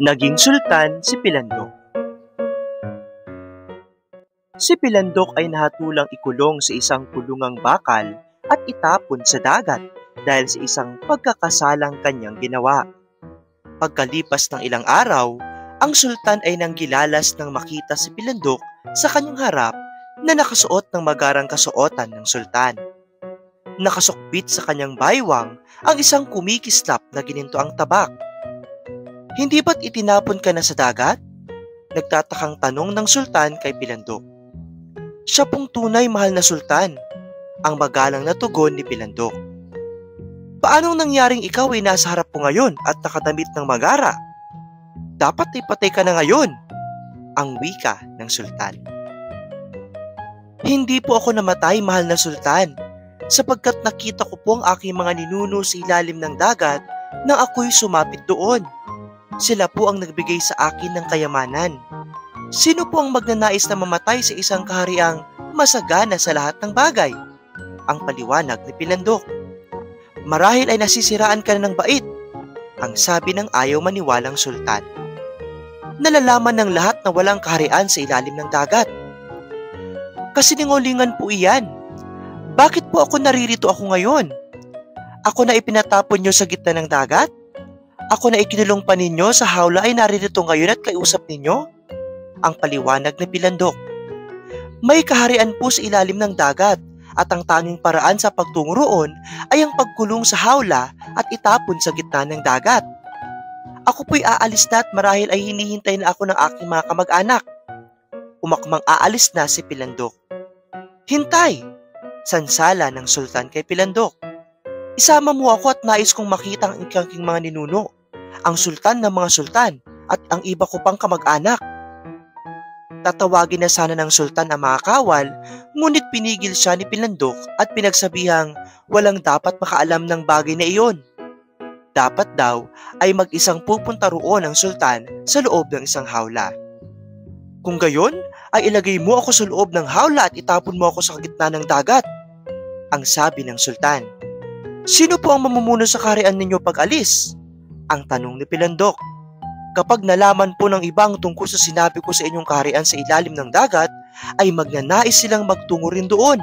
Naging sultan si Pilandok. Si Pilandok ay nahatulang ikulong sa isang kulungang bakal at itapon sa dagat dahil sa isang pagkakasalang kanyang ginawa. Pagkalipas ng ilang araw, ang sultan ay nanggilalas nang makita si Pilandok sa kanyang harap na nakasuot ng magarang kasuotan ng sultan. Nakasukbit sa kanyang baywang ang isang kumikislap na ginintoang tabak. "Hindi ba't itinapon ka na sa dagat?" Nagtatakang tanong ng sultan kay Pilandok. "Siya pong tunay mahal na sultan," ang magalang na tugon ni Pilandok. "Paanong nangyaring ikaw ay nasa harap ko ngayon at nakadamit ng magara? Dapat ay patay ka na ngayon," ang wika ng sultan. "Hindi po ako namatay, mahal na sultan, sapagkat nakita ko po ang aking mga ninuno sa ilalim ng dagat nang ako'y sumapit doon. Sila po ang nagbigay sa akin ng kayamanan. Sino po ang magnanais na mamatay sa isang kahariang masagana sa lahat ng bagay?" ang paliwanag ni Pilandok. "Marahil ay nasisiraan ka na ng bait," ang sabi ng ayaw maniwalang sultan. "Nalalaman ng lahat na walang kaharian sa ilalim ng dagat." "Kasinungalingan po iyan. Bakit po ako naririto ako ngayon? Ako na ipinatapon niyo sa gitna ng dagat? Ako na ikinulong pa ninyo sa hawla ay naririto ngayon at kausap ninyo?" ang paliwanag ni Pilandok. "May kaharian po sa ilalim ng dagat at ang tanging paraan sa pagtungo roon ay ang pagkulong sa hawla at itapon sa gitna ng dagat. Ako po'y aalis na at marahil ay hinihintay na ako ng aking mga kamag-anak." Umakmang aalis na si Pilandok. "Hintay!" sansala ng sultan kay Pilandok. "Isama mo ako at nais kong makita ang aking mga ninuno, ang sultan ng mga sultan at ang iba ko pang kamag-anak." Tatawagin na sana ng sultan ang mga kawal, ngunit pinigil siya ni Pilandok at pinagsabihang walang dapat makaalam ng bagay na iyon. Dapat daw ay mag-isang pupunta roon ang sultan sa loob ng isang hawla. "Kung gayon, ay ilagay mo ako sa loob ng hawla at itapon mo ako sa gitna ng dagat," ang sabi ng sultan. "Sino po ang mamumuno sa kaharian ninyo pag alis?" ang tanong ni Pilandok. "Kapag nalaman po ng ibang tungkol sa sinabi ko sa inyong kaharian sa ilalim ng dagat, ay magnanais silang magtungo rin doon."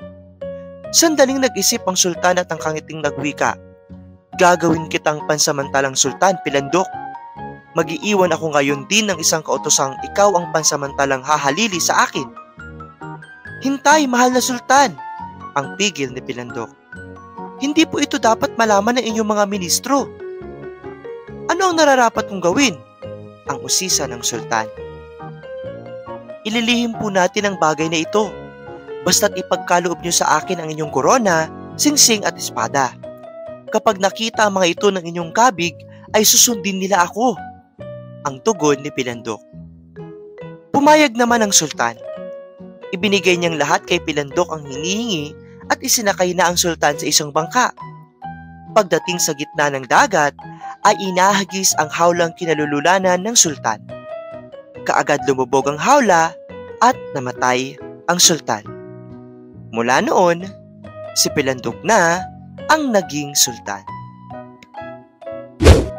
Sandaling nag-isip ang sultan at ang kangiting nagwika. "Gagawin kitang pansamantalang sultan, Pilandok. Mag-iiwan ako ngayon din ng isang kautosang ikaw ang pansamantalang hahalili sa akin." "Hintay, mahal na sultan," ang pigil ni Pilandok. "Hindi po ito dapat malaman ng inyong mga ministro." "Ano ang nararapat kong gawin?" ang usisa ng sultan. "Ililihim po natin ang bagay na ito. Basta't ipagkaloob niyo sa akin ang inyong korona, singsing at espada. Kapag nakita ang mga ito ng inyong kabig, ay susundin nila ako," ang tugon ni Pilandok. Pumayag naman ang sultan. Ibinigay niyang lahat kay Pilandok ang hinihingi at isinakay na ang sultan sa isang bangka. Pagdating sa gitna ng dagat, ay inahagis ang hawlang kinalululanan ng sultan. Kaagad lumubog ang hawla at namatay ang sultan. Mula noon, si Pilandok na ang naging sultan.